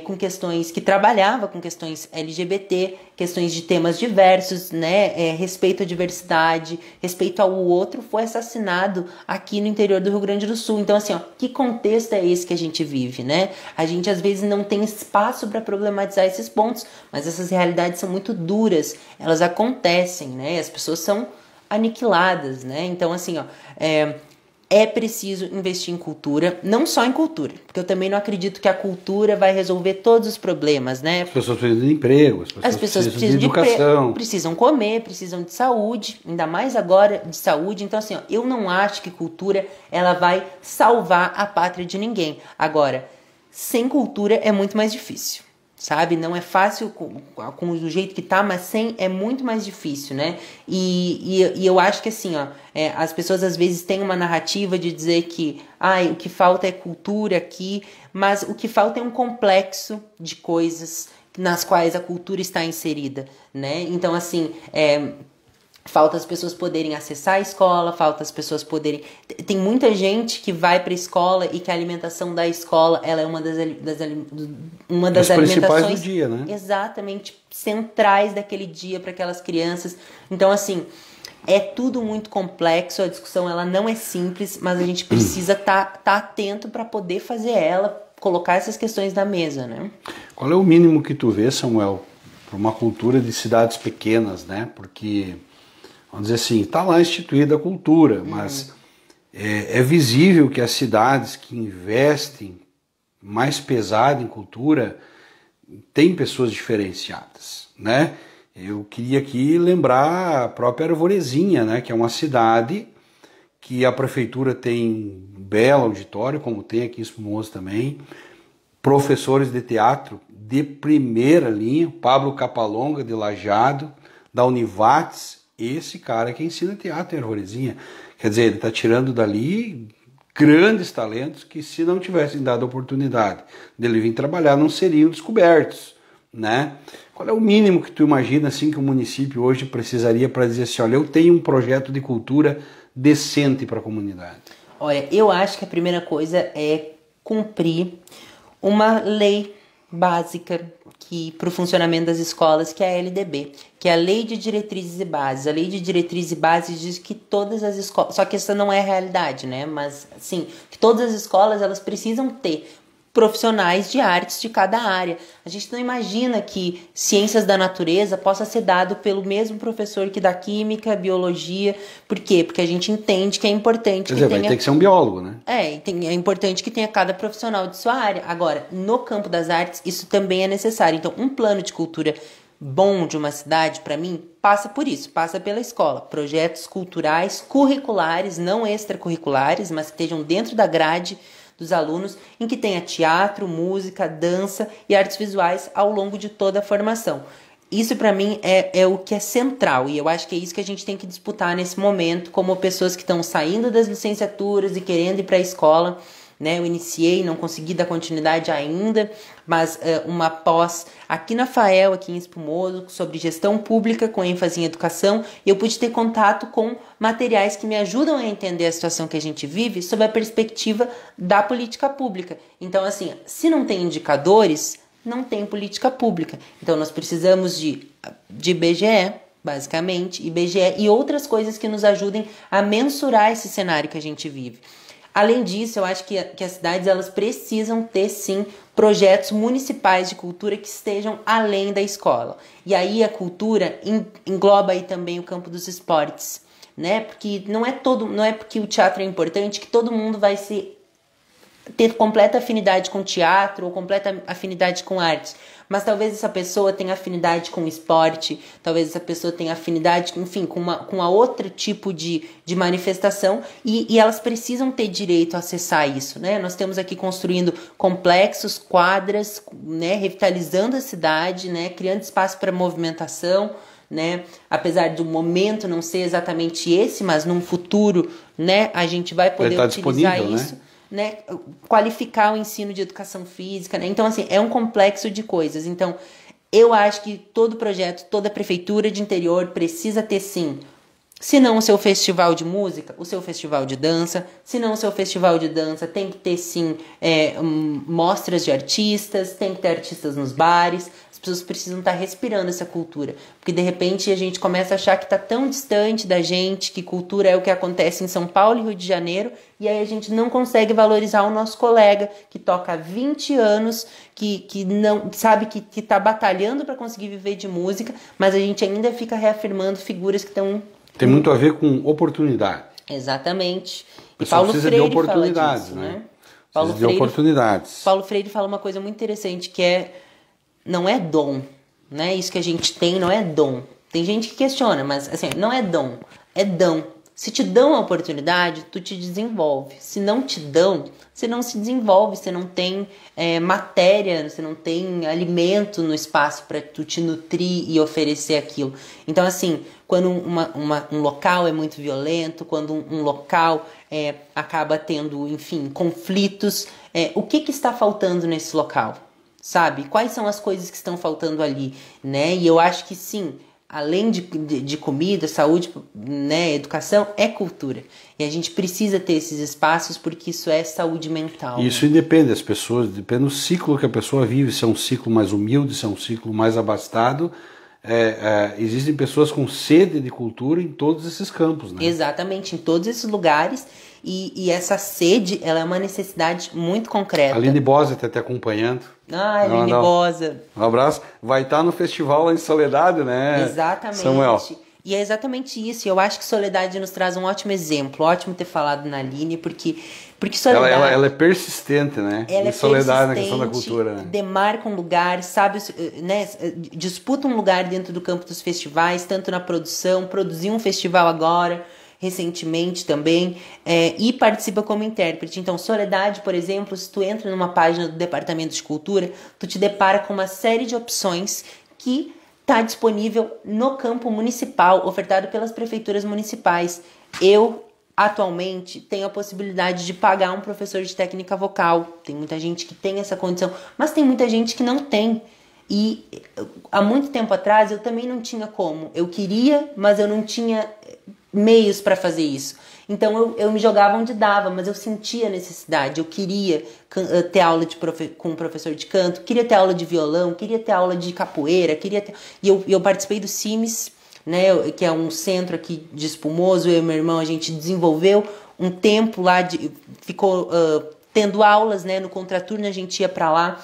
com questões LGBT, questões de temas diversos, né? Respeito à diversidade, respeito ao outro, foi assassinado aqui no interior do Rio Grande do Sul. Então, assim, que contexto é esse que a gente vive, né? A gente, às vezes, não tem espaço para problematizar esses pontos, mas essas realidades são muito duras, elas acontecem, né? As pessoas são aniquiladas, né? Então, assim, é preciso investir em cultura, não só em cultura, porque eu também não acredito que a cultura vai resolver todos os problemas, né? As pessoas precisam de emprego, as pessoas precisam de educação. Precisam comer, precisam de saúde, ainda mais agora de saúde. Então, assim, eu não acho que cultura ela vai salvar a pátria de ninguém. Agora, sem cultura é muito mais difícil. Sabe, não é fácil com o jeito que tá, mas sem é muito mais difícil, né? E eu acho que assim, as pessoas às vezes têm uma narrativa de dizer que o que falta é cultura aqui, mas o que falta é um complexo de coisas nas quais a cultura está inserida, né? Então, assim, falta as pessoas poderem acessar a escola, falta as pessoas poderem... Tem muita gente que vai para a escola e que a alimentação da escola ela é uma das principais do dia, né? Exatamente, centrais daquele dia para aquelas crianças. Então, assim, é tudo muito complexo, a discussão ela não é simples, mas a gente precisa tá atento para poder fazer ela, colocar essas questões na mesa, né? Qual é o mínimo que tu vê, Samuel, para uma cultura de cidades pequenas, né? Porque... vamos dizer assim, está lá instituída a cultura, mas É visível que as cidades que investem mais pesado em cultura têm pessoas diferenciadas, né? Eu queria aqui lembrar a própria Arvorezinha, né? Que é uma cidade que a prefeitura tem um belo auditório, como tem aqui em Espumoso também, professores de teatro de primeira linha, Pablo Capalonga, de Lajeado, da Univates, esse cara que ensina teatro em Arvorezinha. Quer dizer, ele está tirando dali grandes talentos que, se não tivessem dado a oportunidade dele vir trabalhar, não seriam descobertos, né? Qual é o mínimo que tu imagina assim que o município hoje precisaria para dizer assim, olha, eu tenho um projeto de cultura decente para a comunidade? Olha, eu acho que a primeira coisa é cumprir uma lei básica para o funcionamento das escolas, que é a LDB, que é a Lei de Diretrizes e Bases. A Lei de Diretrizes e Bases diz que todas as escolas, só que essa não é a realidade, né? Mas, sim, que todas as escolas, elas precisam ter profissionais de artes de cada área. A gente não imagina que ciências da natureza possa ser dado pelo mesmo professor que dá química, biologia. Por quê? Porque a gente entende que é importante. Quer dizer, vai ter que ser um biólogo, né? É importante que tenha cada profissional de sua área. Agora, no campo das artes, isso também é necessário. Então, um plano de cultura bom de uma cidade, para mim, passa por isso, passa pela escola. Projetos culturais, curriculares, não extracurriculares, mas que estejam dentro da grade dos alunos, em que tenha teatro, música, dança e artes visuais ao longo de toda a formação. Isso para mim é o que é central, e eu acho que é isso que a gente tem que disputar nesse momento, como pessoas que estão saindo das licenciaturas e querendo ir para a escola, né? Eu iniciei, não consegui dar continuidade ainda, mas uma pós aqui na FAEL, aqui em Espumoso, sobre gestão pública com ênfase em educação, e eu pude ter contato com materiais que me ajudam a entender a situação que a gente vive sob a perspectiva da política pública. Então, assim, se não tem indicadores, não tem política pública. Então, nós precisamos de IBGE, basicamente, IBGE e outras coisas que nos ajudem a mensurar esse cenário que a gente vive. Além disso, eu acho que as cidades elas precisam ter, sim, projetos municipais de cultura que estejam além da escola. E aí a cultura engloba aí também o campo dos esportes, né? Porque não é porque o teatro é importante que todo mundo vai ter completa afinidade com teatro ou completa afinidade com artes. Mas talvez essa pessoa tenha afinidade com esporte, talvez essa pessoa tenha afinidade, enfim, com uma outro tipo de manifestação e elas precisam ter direito a acessar isso, né? Nós temos aqui construindo complexos, quadras, né? Revitalizando a cidade, né? Criando espaço para movimentação, né? Apesar do momento não ser exatamente esse, mas num futuro, né? A gente vai poder utilizar isso. Né, qualificar o ensino de educação física, né? Então, assim, é um complexo de coisas. Então, eu acho que todo projeto, toda prefeitura de interior precisa ter, sim, se não o seu festival de música, o seu festival de dança. Se não o seu festival de dança, tem que ter, sim, mostras de artistas, tem que ter artistas nos bares. As pessoas precisam estar respirando essa cultura, porque de repente a gente começa a achar que está tão distante da gente, que cultura é o que acontece em São Paulo e Rio de Janeiro, e aí a gente não consegue valorizar o nosso colega que toca há 20 anos, que não sabe que está batalhando para conseguir viver de música, mas a gente ainda fica reafirmando figuras que estão... Tem muito a ver com oportunidade. Exatamente. E Paulo Freire de oportunidades, fala disso, né? Paulo Freire fala uma coisa muito interessante, que não é dom, né? Isso que a gente tem não é dom. Tem gente que questiona, mas assim, não é dom, é dão. Se te dão a oportunidade, tu te desenvolve. Se não te dão, você não se desenvolve, você não tem matéria, você não tem alimento no espaço para tu te nutrir e oferecer aquilo. Então, assim, quando um local é muito violento, quando um local acaba tendo, enfim, conflitos, o que está faltando nesse local? Sabe? Quais são as coisas que estão faltando ali, né? E eu acho que sim, além de comida, saúde, né, educação, é cultura. E a gente precisa ter esses espaços porque isso é saúde mental. Isso independe das pessoas, depende do ciclo que a pessoa vive, se é um ciclo mais humilde, se é um ciclo mais abastado. Existem pessoas com sede de cultura em todos esses campos, né? Exatamente, em todos esses lugares. E essa sede, ela é uma necessidade muito concreta. A Aline Bosa está te acompanhando. Aline Bosa. Um abraço. Vai estar no festival lá em Soledade, né? Exatamente. Samuel. E é exatamente isso. E eu acho que Soledade nos traz um ótimo exemplo. Ótimo ter falado na Aline, porque Soledade... Ela é persistente, né? Ela em é Soledade na questão da cultura. Né? Demarca um lugar, sabe, né, disputa um lugar dentro do campo dos festivais, tanto na produção, produziu um festival agora, recentemente também, e participa como intérprete. Então, Soledade, por exemplo, se tu entra numa página do Departamento de Cultura, tu te depara com uma série de opções que está disponível no campo municipal, ofertado pelas prefeituras municipais. Eu, atualmente, tenho a possibilidade de pagar um professor de técnica vocal. Tem muita gente que tem essa condição, mas tem muita gente que não tem. E há muito tempo atrás eu também não tinha como. Eu queria, mas eu não tinha meios para fazer isso. Então eu me jogava onde dava, mas eu sentia necessidade. Eu queria ter aula com um professor de canto, queria ter aula de violão, queria ter aula de capoeira, e eu participei do CIMES, né, que é um centro aqui de Espumoso. Eu e meu irmão, a gente desenvolveu um tempo lá, ficou tendo aulas, né, no contraturno a gente ia para lá.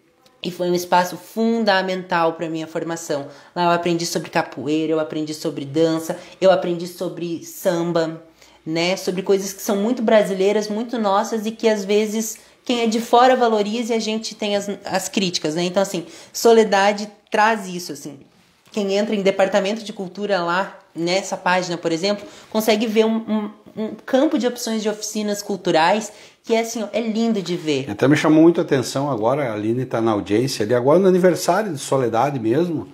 E foi um espaço fundamental para minha formação. Lá eu aprendi sobre capoeira, eu aprendi sobre dança, eu aprendi sobre samba, né? Sobre coisas que são muito brasileiras, muito nossas, e que às vezes quem é de fora valoriza e a gente tem as críticas, né? Então, assim, Soledade traz isso, assim. Quem entra em departamento de cultura lá, nessa página, por exemplo, consegue ver um campo de opções de oficinas culturais que é assim, ó, é lindo de ver. Até me chamou muito a atenção agora, a Aline está na audiência ali, agora no aniversário de Soledade mesmo,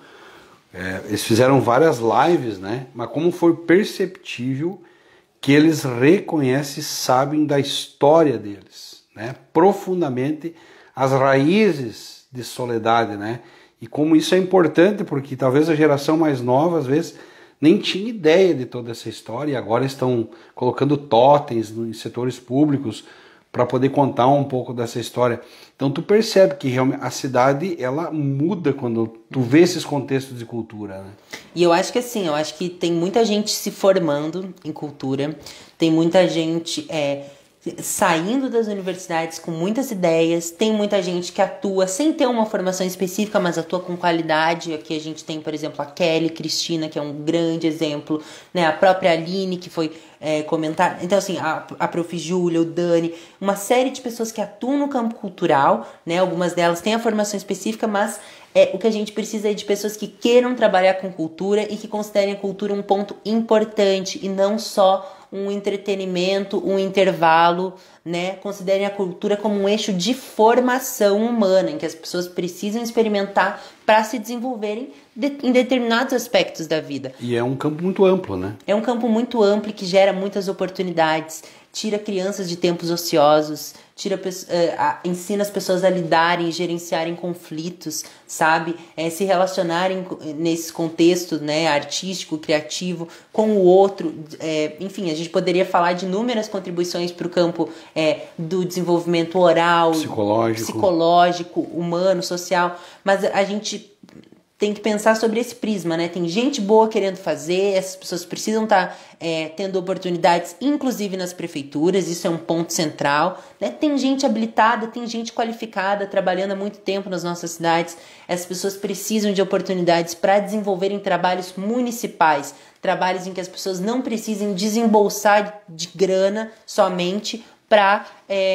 eles fizeram várias lives, né? Mas como foi perceptível que eles reconhecem e sabem da história deles, né? Profundamente as raízes de Soledade, né? E como isso é importante, porque talvez a geração mais nova, às vezes, nem tinha ideia de toda essa história, e agora estão colocando totens em setores públicos para poder contar um pouco dessa história. Então tu percebe que realmente a cidade, ela muda quando tu vê esses contextos de cultura, né? E eu acho que assim, eu acho que tem muita gente se formando em cultura, tem muita gente saindo das universidades com muitas ideias, tem muita gente que atua sem ter uma formação específica, mas atua com qualidade. Aqui a gente tem, por exemplo, a Kelly Cristina, que é um grande exemplo, né? A própria Aline, que foi comentar. Então, assim, a Prof. Júlia, o Dani, uma série de pessoas que atuam no campo cultural, né? Algumas delas têm a formação específica, mas o que a gente precisa é de pessoas que queiram trabalhar com cultura e que considerem a cultura um ponto importante e não só um entretenimento, um intervalo, né? Considerem a cultura como um eixo de formação humana, em que as pessoas precisam experimentar para se desenvolverem em determinados aspectos da vida. E é um campo muito amplo, né? É um campo muito amplo que gera muitas oportunidades, tira crianças de tempos ociosos, ensina as pessoas a lidarem, gerenciarem conflitos, sabe? Se relacionarem nesse contexto, né, artístico, criativo, com o outro. Enfim, a gente poderia falar de inúmeras contribuições para o campo do desenvolvimento oral, psicológico, humano, social, mas a gente tem que pensar sobre esse prisma, né? Tem gente boa querendo fazer, essas pessoas precisam estar tendo oportunidades, inclusive nas prefeituras, isso é um ponto central, né? Tem gente habilitada, tem gente qualificada, trabalhando há muito tempo nas nossas cidades. Essas pessoas precisam de oportunidades para desenvolverem trabalhos municipais, trabalhos em que as pessoas não precisem desembolsar de grana somente para...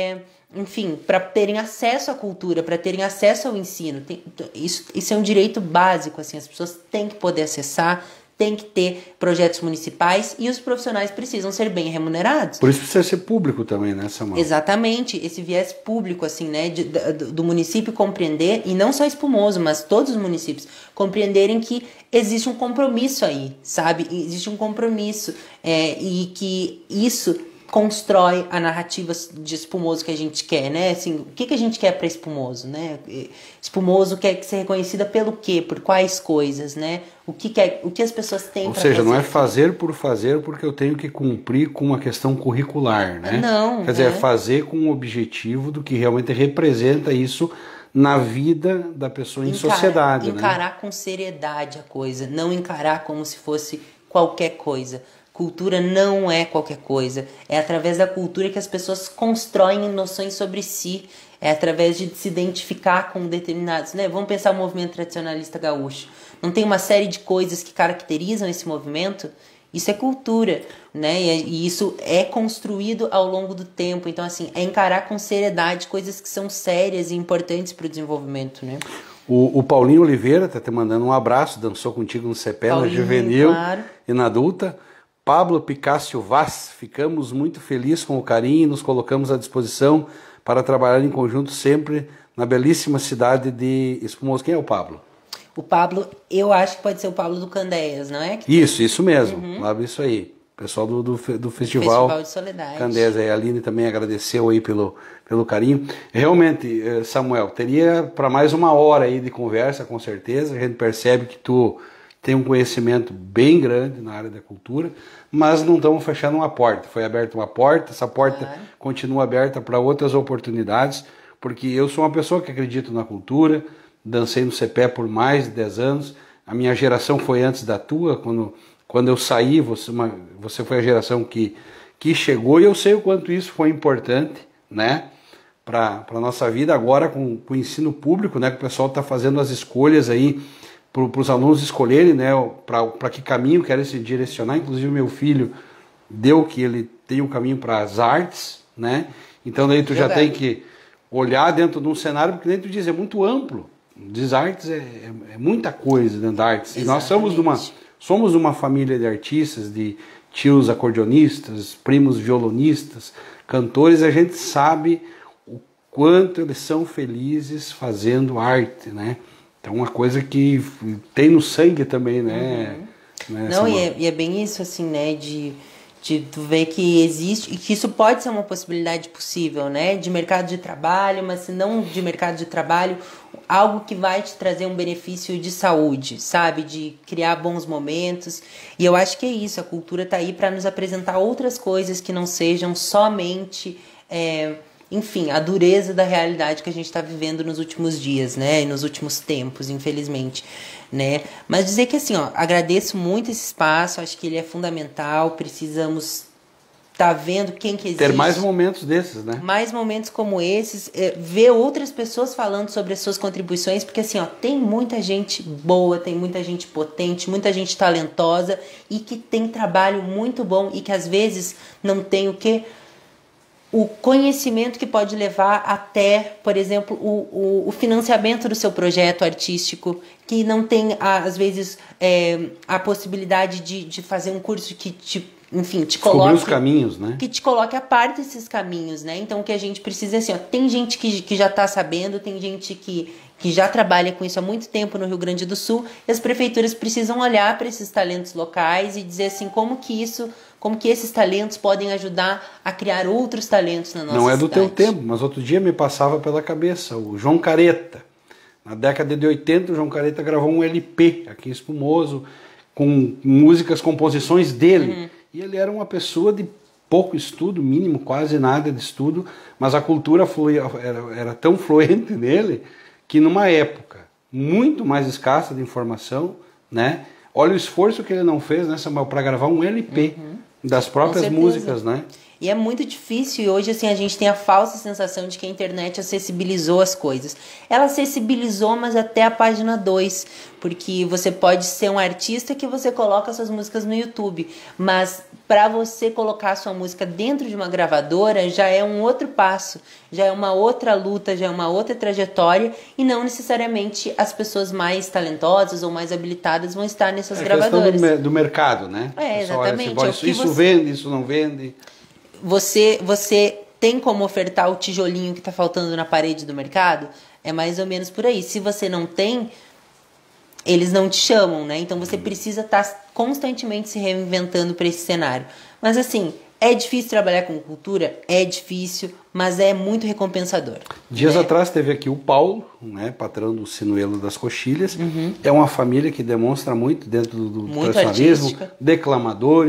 enfim, para terem acesso à cultura, para terem acesso ao ensino. Isso é um direito básico, assim, as pessoas têm que poder acessar, têm que ter projetos municipais e os profissionais precisam ser bem remunerados. Por isso precisa ser público também, né, Samuel? Exatamente, esse viés público, assim, né, do município compreender, e não só Espumoso, mas todos os municípios, compreenderem que existe um compromisso aí, sabe? Existe um compromisso e que isso constrói a narrativa de Espumoso que a gente quer, né? Assim, o que a gente quer para Espumoso, né? Espumoso quer ser reconhecida pelo quê? Por quais coisas, né? O que as pessoas têm para fazer. Ou seja, não é fazer por fazer porque eu tenho que cumprir com uma questão curricular, né? Não. Quer dizer, é fazer com o objetivo do que realmente representa isso na vida da pessoa em sociedade, né? Encarar com seriedade a coisa, não encarar como se fosse qualquer coisa. Cultura não é qualquer coisa. É através da cultura que as pessoas constroem noções sobre si. É através de se identificar com determinados... né? Vamos pensar o movimento tradicionalista gaúcho. não tem uma série de coisas que caracterizam esse movimento, isso é cultura, né? E isso é construído ao longo do tempo. Então, assim, é encarar com seriedade coisas que são sérias e importantes para o desenvolvimento, né? O Paulinho Oliveira tá te mandando um abraço, dançou contigo no CPE, na juvenil, claro, e na adulta. Pablo Picasso Vaz, ficamos muito felizes com o carinho e nos colocamos à disposição para trabalhar em conjunto sempre na belíssima cidade de Espumoso. Quem é o Pablo? O Pablo, eu acho que pode ser o Pablo do Candeias, não é? Isso mesmo, lá isso aí. Pessoal do Festival de Soledade. Candeias, a Aline também agradeceu aí pelo carinho. Realmente, Samuel, teria para mais uma hora aí de conversa, com certeza. A gente percebe que tu tem um conhecimento bem grande na área da cultura, mas não estamos fechando uma porta. Foi aberta uma porta, essa porta continua aberta para outras oportunidades, porque eu sou uma pessoa que acredito na cultura, dancei no CPE por mais de 10 anos, a minha geração foi antes da tua, quando eu saí, você foi a geração que chegou, e eu sei o quanto isso foi importante, né, para a nossa vida. Agora com o ensino público, né, que o pessoal está fazendo as escolhas aí, para os alunos escolherem, né, para que caminho querem se direcionar. Inclusive meu filho deu que ele tem um caminho para as artes, né, então daí tu já tem que olhar dentro de um cenário, porque nem tu diz, é muito amplo, diz artes é muita coisa dentro da artes. E nós somos uma família de artistas, de tios acordeonistas, primos violonistas, cantores. A gente sabe o quanto eles são felizes fazendo arte, né? Então, uma coisa que tem no sangue também, né? Não, e é bem isso, assim, né? De tu ver que existe, e que isso pode ser uma possibilidade possível, né? De mercado de trabalho, mas se não de mercado de trabalho, algo que vai te trazer um benefício de saúde, sabe? De criar bons momentos. E eu acho que é isso, a cultura tá aí para nos apresentar outras coisas que não sejam somente, enfim, a dureza da realidade que a gente está vivendo nos últimos dias, né? E nos últimos tempos, infelizmente, né? Mas dizer que, assim, ó, agradeço muito esse espaço, acho que ele é fundamental, precisamos tá vendo quem que existe. Ter mais momentos desses, né? Mais momentos como esses, ver outras pessoas falando sobre as suas contribuições, porque assim, ó, tem muita gente boa, tem muita gente potente, muita gente talentosa e que tem trabalho muito bom e que às vezes não tem o conhecimento que pode levar até, por exemplo, o financiamento do seu projeto artístico, que não tem, às vezes, a possibilidade de fazer um curso que enfim, te coloque os caminhos, né? Que te coloque a par desses caminhos, né? Então, o que a gente precisa é assim, ó, tem gente que já está sabendo, tem gente que já trabalha com isso há muito tempo no Rio Grande do Sul, e as prefeituras precisam olhar para esses talentos locais e dizer assim, como que esses talentos podem ajudar a criar outros talentos na nossa cidade. Não é do teu tempo, mas outro dia me passava pela cabeça o João Careta. Na década de 80, o João Careta gravou um LP aqui em Espumoso, com músicas, composições dele. E ele era uma pessoa de pouco estudo, mínimo, quase nada de estudo, mas a cultura era tão fluente nele que numa época muito mais escassa de informação, né? Olha o esforço que ele não fez, né, Samuel, para gravar um LP das próprias músicas, né? E é muito difícil, e hoje assim, a gente tem a falsa sensação de que a internet acessibilizou as coisas. Ela acessibilizou, mas até a página 2, porque você pode ser um artista que você coloca suas músicas no YouTube, mas para você colocar a sua música dentro de uma gravadora já é um outro passo, já é uma outra luta, já é uma outra trajetória, e não necessariamente as pessoas mais talentosas ou mais habilitadas vão estar nessas gravadoras. É questão do mercado, né? Exatamente. Olha, isso vende, isso não vende. Você tem como ofertar o tijolinho que está faltando na parede do mercado? É mais ou menos por aí. Se você não tem, eles não te chamam, né? Então você precisa estar constantemente se reinventando para esse cenário. Mas assim, é difícil trabalhar com cultura? É difícil, mas é muito recompensador. Dias atrás teve aqui o Paulo, né, patrão do Sinuelo das Coxilhas. É uma família que demonstra muito dentro do tradicionalismo, declamadores,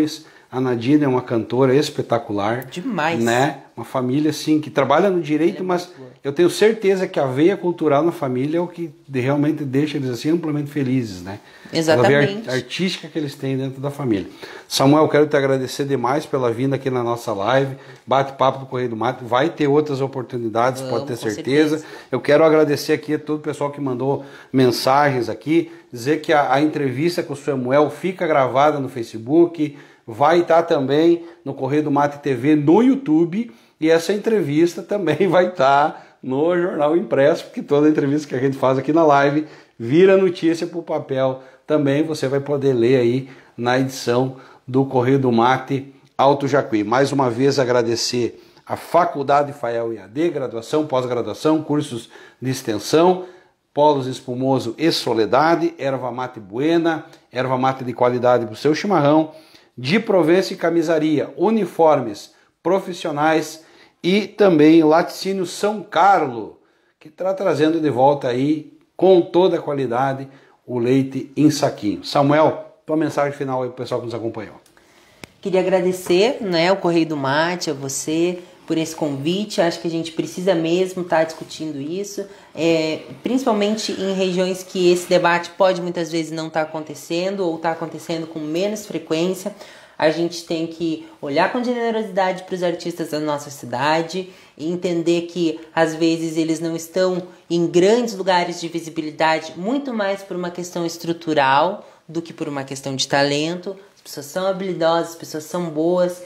A Nadine é uma cantora espetacular. Demais. Né? Uma família, assim, que trabalha no direito, mas eu tenho certeza que a veia cultural na família é o que realmente deixa eles, assim, amplamente felizes, né? Exatamente. A veia artística que eles têm dentro da família. Samuel, eu quero te agradecer demais pela vinda aqui na nossa live. Bate-papo do Correio do Mato. Vai ter outras oportunidades, pode ter certeza. Eu quero agradecer aqui a todo o pessoal que mandou mensagens aqui. Dizer que a entrevista com o Samuel fica gravada no Facebook, vai estar também no Correio do Mato TV no YouTube, e essa entrevista também vai estar no jornal impresso, porque toda entrevista que a gente faz aqui na live vira notícia para o papel. Também você vai poder ler aí na edição do Correio do Mate Alto Jacuí. Mais uma vez agradecer a Faculdade Fael EAD, graduação, pós-graduação, cursos de extensão, Polos Espumoso e Soledade, erva mate buena, erva mate de qualidade para o seu chimarrão, de Provença e Camisaria, uniformes profissionais, e também Laticínio São Carlos, que está trazendo de volta aí, com toda a qualidade, o leite em saquinho. Samuel, tua mensagem final aí para o pessoal que nos acompanhou. Queria agradecer, né, o Correio do Mate, a você, por esse convite. Acho que a gente precisa mesmo estar discutindo isso, principalmente em regiões que esse debate pode muitas vezes não estar acontecendo, ou está acontecendo com menos frequência. A gente tem que olhar com generosidade para os artistas da nossa cidade e entender que às vezes eles não estão em grandes lugares de visibilidade, muito mais por uma questão estrutural do que por uma questão de talento. As pessoas são habilidosas, as pessoas são boas,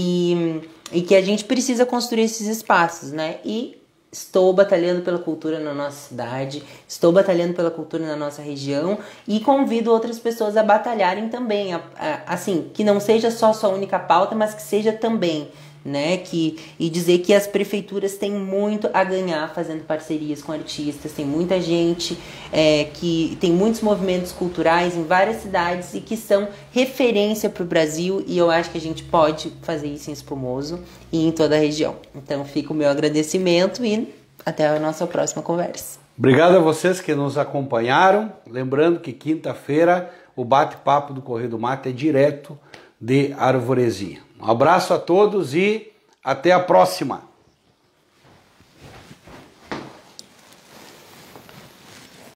e que a gente precisa construir esses espaços, né? E estou batalhando pela cultura na nossa cidade, estou batalhando pela cultura na nossa região, e convido outras pessoas a batalharem também, assim, que não seja só sua única pauta, mas que seja também, né, e dizer que as prefeituras têm muito a ganhar fazendo parcerias com artistas. Tem muita gente que tem muitos movimentos culturais em várias cidades e que são referência para o Brasil, e eu acho que a gente pode fazer isso em Espumoso e em toda a região. Então fica o meu agradecimento e até a nossa próxima conversa. Obrigado a vocês que nos acompanharam. Lembrando que quinta-feira o bate-papo do Correio do Mato é direto de Arvorezinha. Um abraço a todos e até a próxima!